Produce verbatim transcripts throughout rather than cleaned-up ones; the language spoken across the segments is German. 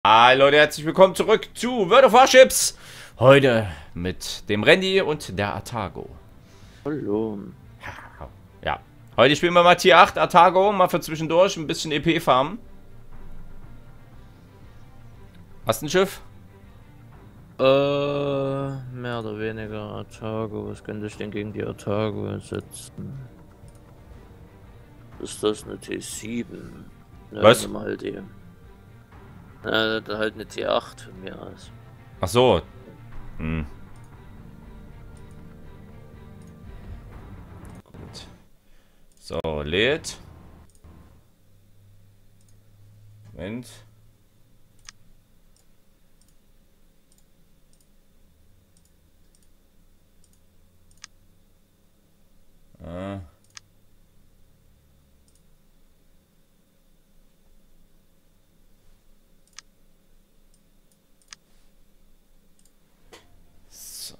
Hi Leute, herzlich willkommen zurück zu World of Warships. Heute mit dem Randy und der Atago. Hallo. Ja, heute spielen wir mal Tier acht Atago, mal für zwischendurch ein bisschen E P farmen. Hast du ein Schiff? Äh, mehr oder weniger Atago. Was könnte ich denn gegen die Atago setzen? Ist das eine T sieben? Ne, Was? mal die. Na, da halt eine T acht von mir aus. Ach so. Hm. Gut. So, lädt. Moment. Ah. So.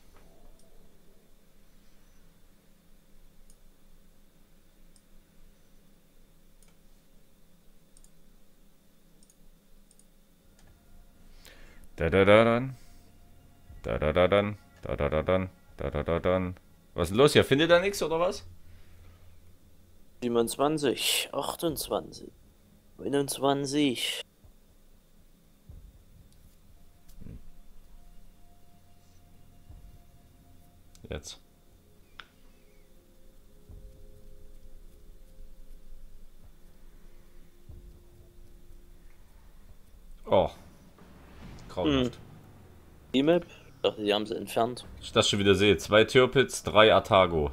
Da da da dann. Da da da dann. Da da da dann. Da da da dann. Was ist denn los hier? Findet er nichts oder was? siebenundzwanzig, achtundzwanzig, neunundzwanzig. Jetzt. Oh. Grauenhaft. Hm. Die Map? Ich dachte, die haben sie entfernt. Ich das schon wieder sehe. Zwei Türpits, drei Atago.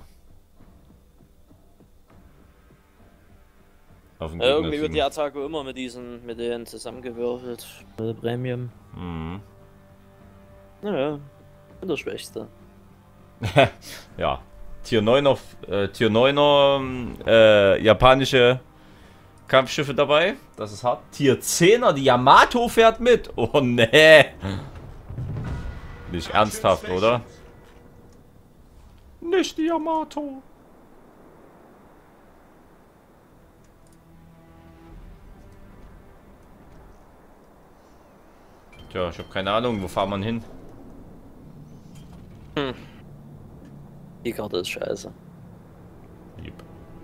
Auf dem Ja, irgendwie wird die Gegnerteam. Atago immer mit diesen, mit denen zusammengewürfelt. Mit der Premium. Mhm. Naja, bin der Schwächste. Ja. Tier neuner, äh, Tier neuner äh, japanische Kampfschiffe dabei. Das ist hart. Tier zehner, die Yamato fährt mit. Oh nee. Nicht ernsthaft, oder? Nicht die Yamato. Tja, ich habe keine Ahnung, wo fahren wir hin? Hm. Die Karte ist scheiße. Yep.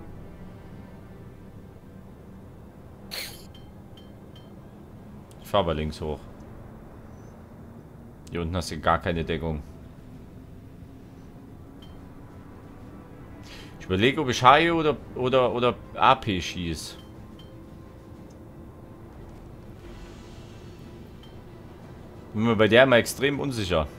Ich fahr aber links hoch. Hier unten hast du gar keine Deckung. Ich überlege, ob ich Haie oder, oder, oder A P schieße. Bin mir bei der immer extrem unsicher.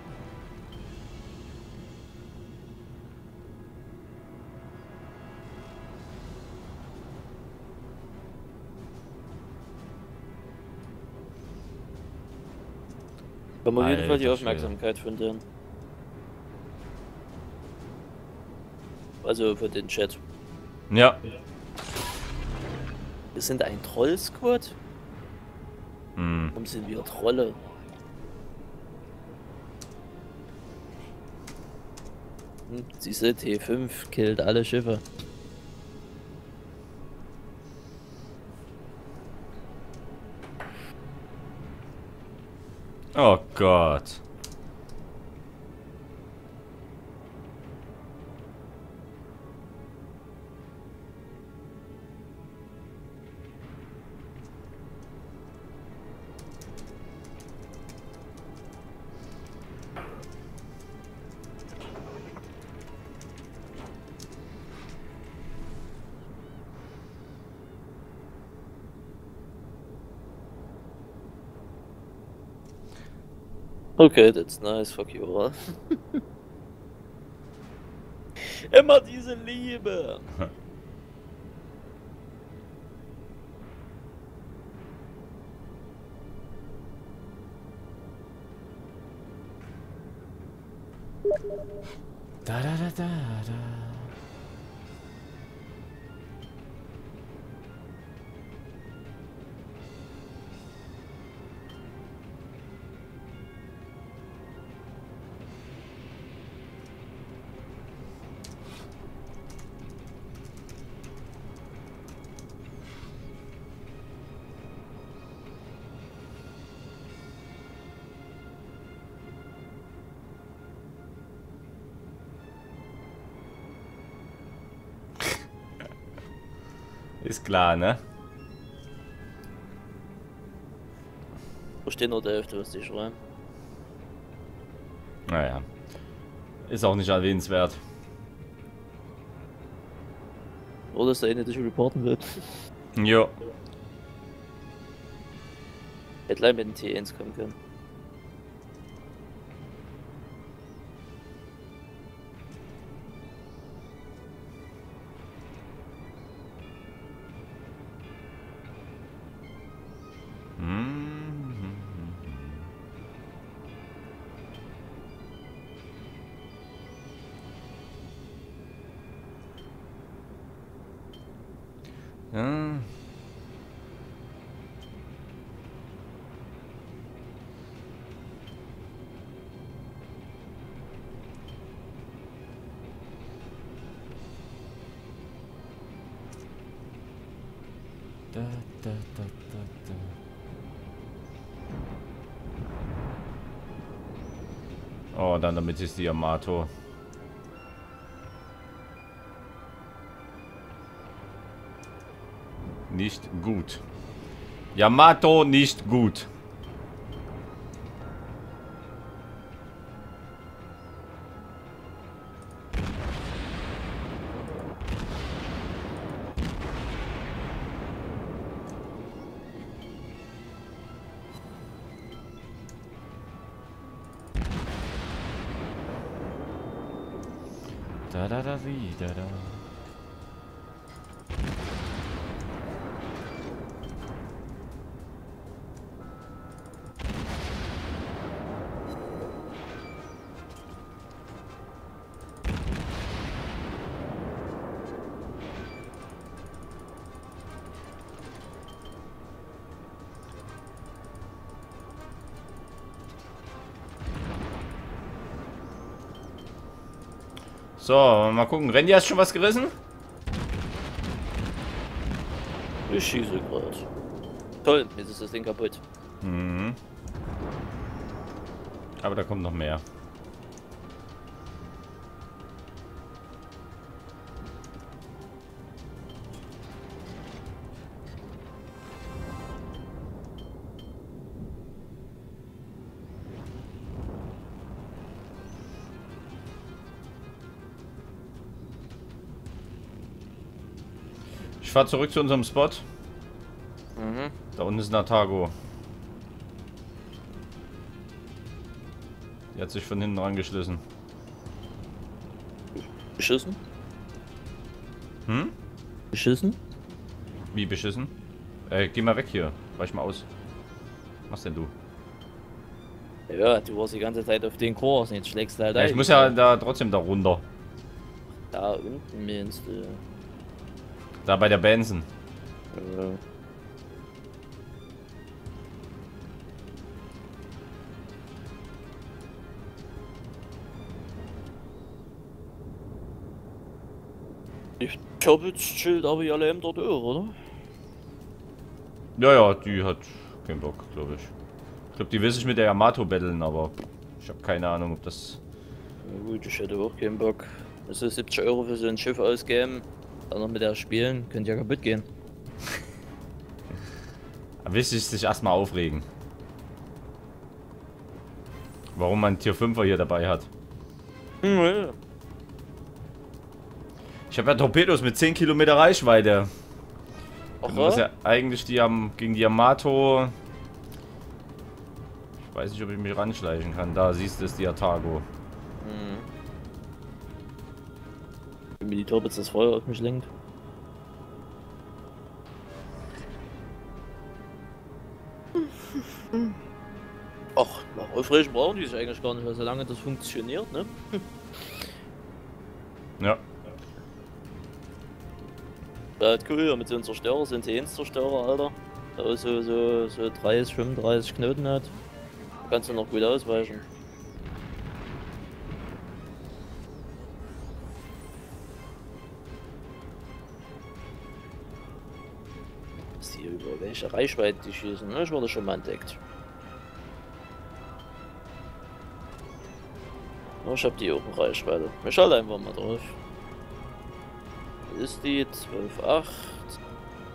Wir haben auf jeden Fall die Alter Aufmerksamkeit von denen. Also für den Chat. Ja. Wir sind ein Troll-Squad? Hm. Warum sind wir Trolle? Hm, diese T fünf killt alle Schiffe. Oh Gott. Okay, that's nice, fuck you all. Immer diese Liebe. Da da da da da. Ist klar, ne? Wo steht noch der Hälfte, was die schreiben? Naja. Ist auch nicht erwähnenswert. Oder dass der eine dich reporten will. Jo. Hätte gleich mit dem T eins kommen können. Ja. Da, da, da, da, da. Oh, dann damit ist die Yamato. Nicht gut. Yamato nicht gut. Da da da wie, da da. So, mal gucken. Randy, hast du schon was gerissen? Ich schieße gerade. Toll, jetzt ist das Ding kaputt. Mhm. Aber da kommt noch mehr. Ich fahre zurück zu unserem Spot. Mhm. Da unten ist Natago. Die hat sich von hinten rangeschlissen. Beschissen? Hm? Beschissen? Wie beschissen? Äh, geh mal weg hier. Weich mal aus. Was denn du? Ja, du warst die ganze Zeit auf den Kurs, jetzt schlägst du halt Ja, ich ein. muss ja da trotzdem da runter. Da unten meinst du. Da bei der Benson. Äh. Ich hab jetzt chillt aber alle Ämter durch, oder? Ja, ja, die hat keinen Bock, glaube ich. Ich glaube, die will sich mit der Yamato battlen, aber ich habe keine Ahnung, ob das... Na gut, ich hätte auch keinen Bock. Also siebzig Euro für so ein Schiff ausgeben, dann noch mit der spielen, könnte ja kaputt gehen. Da will sich sich erstmal aufregen. Warum man Tier fünfer hier dabei hat. Hm, ja. Ich habe ja Torpedos mit zehn Kilometer Reichweite. Ach, Du musst ja eigentlich die am gegen die Yamato. Ich weiß nicht, ob ich mich ranschleichen kann. Da siehst du es, die Atago. Hm. Wenn mir die Torpedos das Feuer auf mich lenkt. Ach, nach Aufregen brauchen die sich eigentlich gar nicht, weil solange das funktioniert, ne? Ja. Ja, cool, ja, mit so einem Zerstörer, so ein T eins Zerstörer, Alter. Der so, so, so dreißig, fünfunddreißig Knoten hat. Da kannst du noch gut ausweichen. Ist die über welche Reichweite die schießen, ne? Ich wurde schon mal entdeckt. Ja, ich hab die auch in Reichweite. Ich schalte einfach mal drauf. Ist die zwölf Komma acht.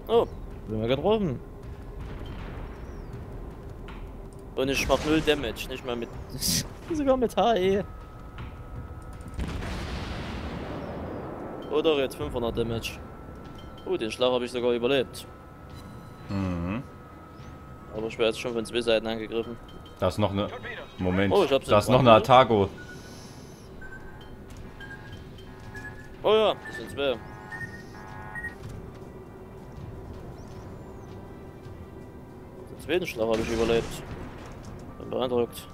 Oh, bin wir getroffen. Und ich mach null Damage, nicht mal mit. Sogar mit H E. Oder jetzt fünfhundert Damage. Oh, den Schlag habe ich sogar überlebt. Mhm. Aber ich werde jetzt schon von zwei Seiten angegriffen. Da ist noch eine. Moment. Oh, ich hab's da ist im noch eine Brand, Atago. Oh ja, das sind zwei. Den zweiten Schlag habe ich überlebt. Bin beeindruckt.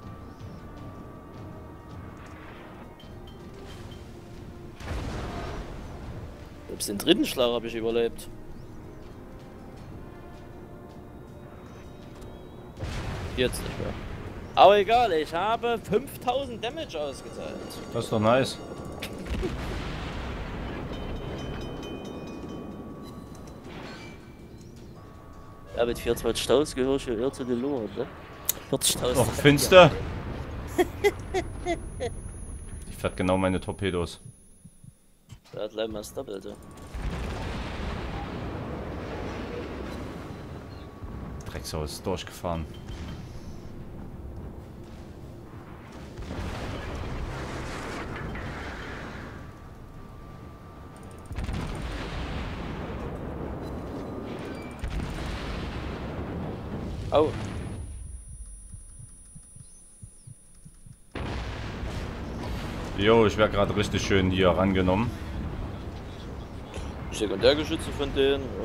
Selbst den dritten Schlag habe ich überlebt. Jetzt nicht mehr. Aber egal, ich habe fünftausend Damage ausgeteilt. Das ist doch nice. Ja, mit vierzwanzigtausend gehöre ich ja eher zu den Loren, ne? vierzigtausend. Noch finster. Ich fährt genau meine Torpedos. Der hat leider mal das Doppelte. Drecksau ist durchgefahren. Au. Jo, ich werde gerade richtig schön hier rangenommen. Sekundärgeschütze von denen, ja.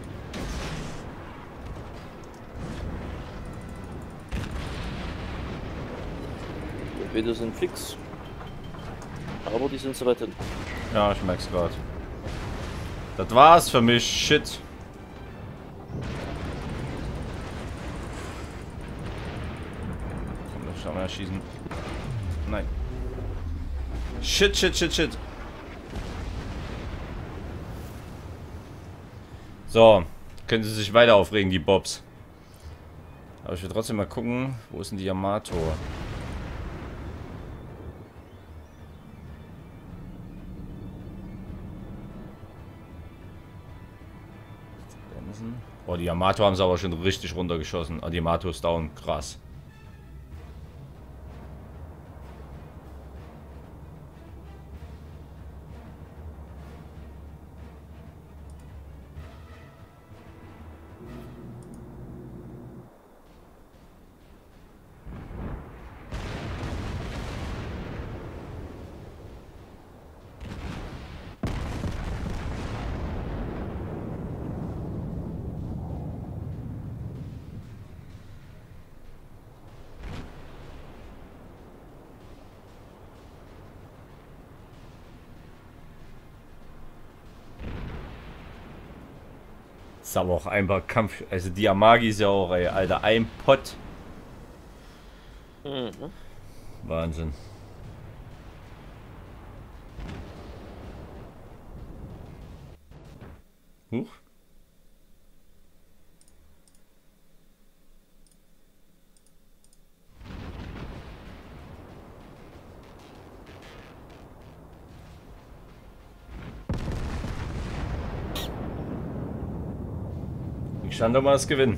Die Torpedos sind fix. Aber die sind zu retten. Ja, ich merk's gerade. Das war's für mich. Shit. Komm, das schauen wir schießen. Nein. Shit, shit, shit, shit. So, können sie sich weiter aufregen, die Bobs. Aber ich will trotzdem mal gucken, wo ist denn die Yamato? Oh, die Yamato haben sie aber schon richtig runtergeschossen. Ah, die Yamato ist down, krass. Ist aber auch einfach Kampf. Also die Amagi ist ja auch, ey, Alter, ein Pott. Mhm. Wahnsinn. Huch. Ich stand doch mal das Gewinn.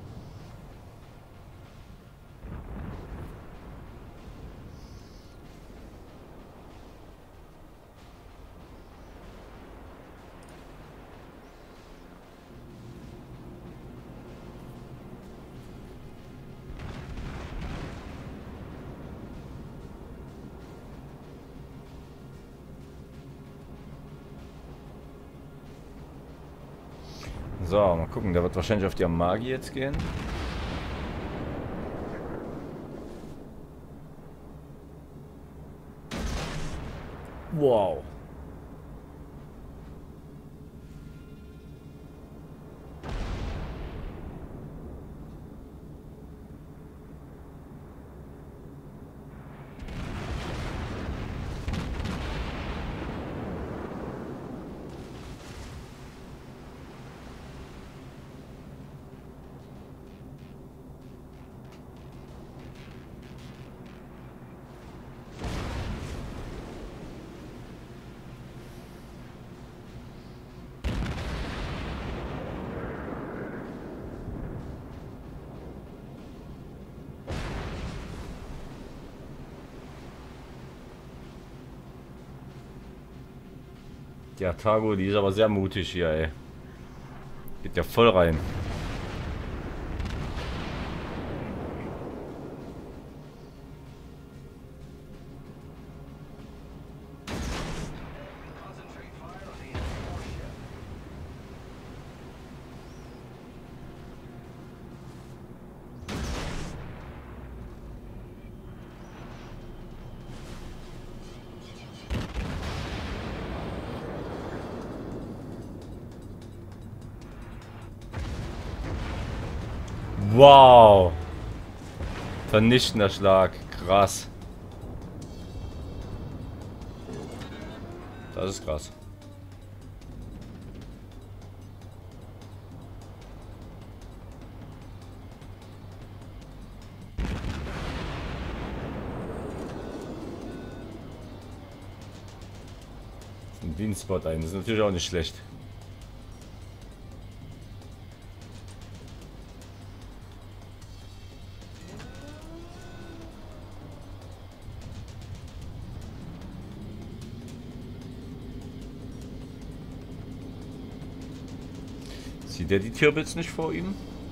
So, mal gucken, der wird wahrscheinlich auf die Amagi jetzt gehen. Wow. Die Atago, die ist aber sehr mutig hier, ey. Geht ja voll rein. Wow. Vernichtender Schlag. Krass. Das ist krass. Ein Dienstspot ein. Das ist natürlich auch nicht schlecht. Sieht er die Tierblitz nicht vor ihm?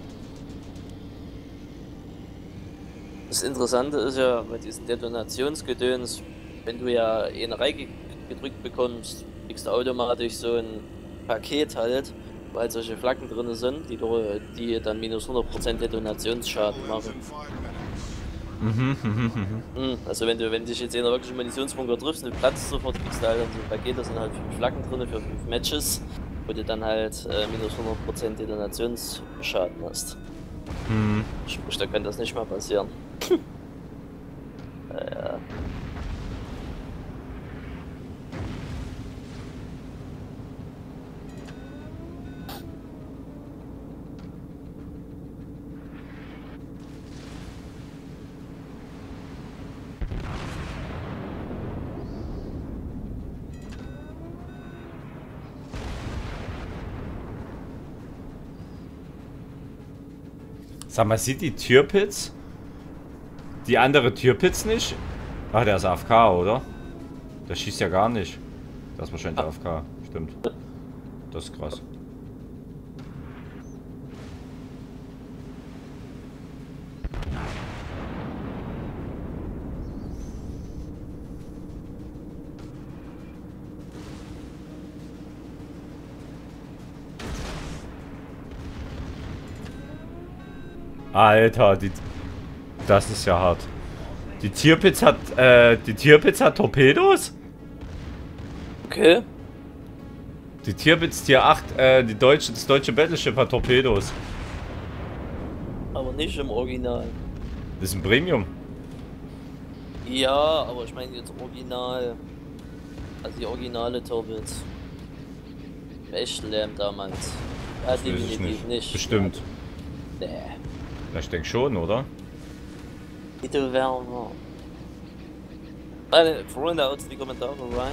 Das Interessante ist ja bei diesen Detonationsgedöns, wenn du ja eine Reihe gedrückt bekommst, kriegst du automatisch so ein Paket halt, wo halt solche Flaggen drin sind, die, du, die dann minus hundert Prozent Detonationsschaden machen. Mhm, mhm, mhm. Also wenn du, wenn dich jetzt in einer wirklichen Munitionsbunker triffst und du platzt sofort, kriegst du halt dann so ein Paket, da sind halt fünf Flaggen drin für fünf Matches, wo du dann halt äh, minus hundert Prozent Detonationsschaden hast. Mhm. Sprich, da kann das nicht mal passieren. Naja. Sag mal, sieht die Türpitz die andere Türpitz nicht? Ach, der ist A F K, oder? Der schießt ja gar nicht. Das ist wahrscheinlich A F K. Stimmt. Das ist krass. Alter, die, das ist ja hart. Die Tierpitz hat, äh, die Tierpitz hat Torpedos? Okay. Die Tierpitz Tier acht, äh, die deutsche, das deutsche Battleship hat Torpedos. Aber nicht im Original. Das ist ein Premium. Ja, aber ich meine jetzt Original. Also die originale Turbines. Echtslam damals. Ja, Das weiß ich definitiv nicht. nicht. Bestimmt. Nee. Ja, ich denke schon, oder? Bitte Werner. Nein, Freunde, haut die Kommentare rein.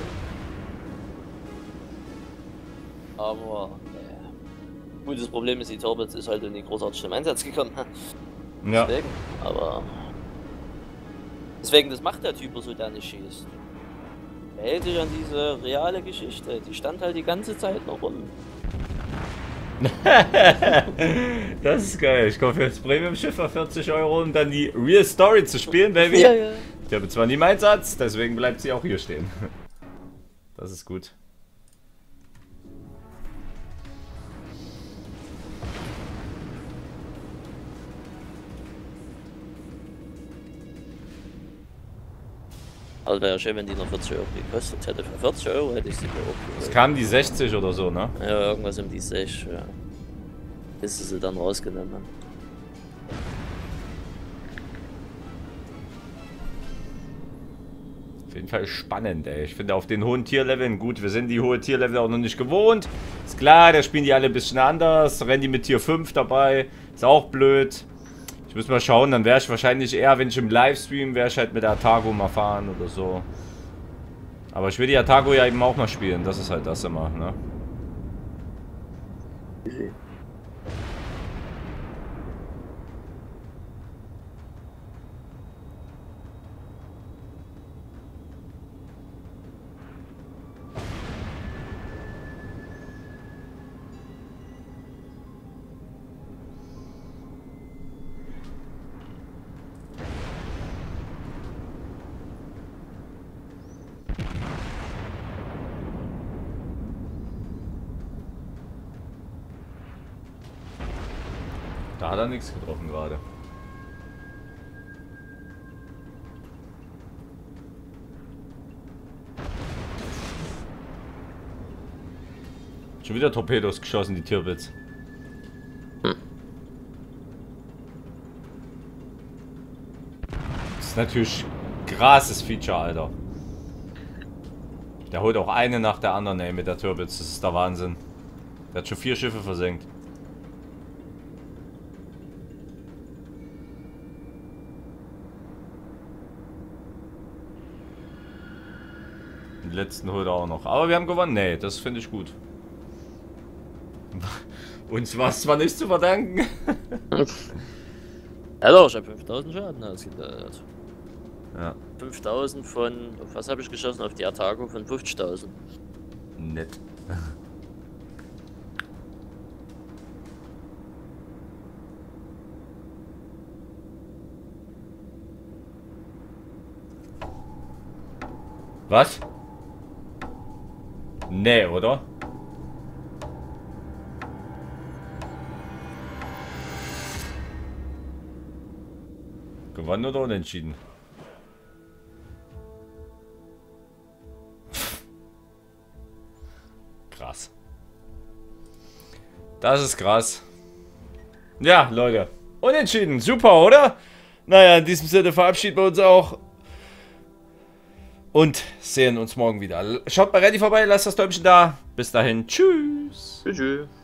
Aber, nee. Gut, das Problem ist, die Turbines ist halt in die großartig zum Einsatz gekommen. Ja. Deswegen, aber. Deswegen, das macht der Typ, so der nicht schießt. Er hält sich an diese reale Geschichte. Die stand halt die ganze Zeit noch rum. Das ist geil. Ich kaufe jetzt Premium-Schiff für vierzig Euro, um dann die Real Story zu spielen, Baby. Ja, ja. Ich habe zwar nie meinen Einsatz, deswegen bleibt sie auch hier stehen. Das ist gut. Also wäre ja schön, wenn die noch vierzig Euro gekostet hätte. Für vierzig Euro hätte ich sie mir auch Es geholt. kamen die sechzig oder so, ne? Ja, irgendwas um die sechzig, ja. Bis sie sie dann rausgenommen haben. Auf jeden Fall spannend, ey. Ich finde auf den hohen Tierleveln, gut, wir sind die hohe Tierlevel auch noch nicht gewohnt. Ist klar, da spielen die alle ein bisschen anders. Rennen die mit Tier fünf dabei. Ist auch blöd. Ich muss mal schauen, dann wäre ich wahrscheinlich eher, wenn ich im Livestream wäre, ich halt mit der Atago mal fahren oder so. Aber ich will die Atago ja eben auch mal spielen. Das ist halt das immer, ne? Da hat er nichts getroffen gerade. Schon wieder Torpedos geschossen, die Tierwitz. Hm. Das ist natürlich krasses Feature, Alter. Der holt auch eine nach der anderen, ey, mit der Türbitz. Das ist der Wahnsinn. Der hat schon vier Schiffe versenkt. Den letzten holt er auch noch. Aber wir haben gewonnen. Nee, das finde ich gut. Uns war es zwar nicht zu verdanken. Ja doch, ich habe fünftausend Schaden ausgeteilt. Ja. fünftausend von, auf was habe ich geschossen? Auf die Artago von fünfzigtausend. Nett. Was? Nee, oder? Gewonnen oder unentschieden? Krass. Das ist krass. Ja, Leute. Unentschieden. Super, oder? Naja, in diesem Sinne verabschieden wir uns auch. Und sehen uns morgen wieder. Schaut bei Ready vorbei, lasst das Däumchen da. Bis dahin. Tschüss. Tschüss.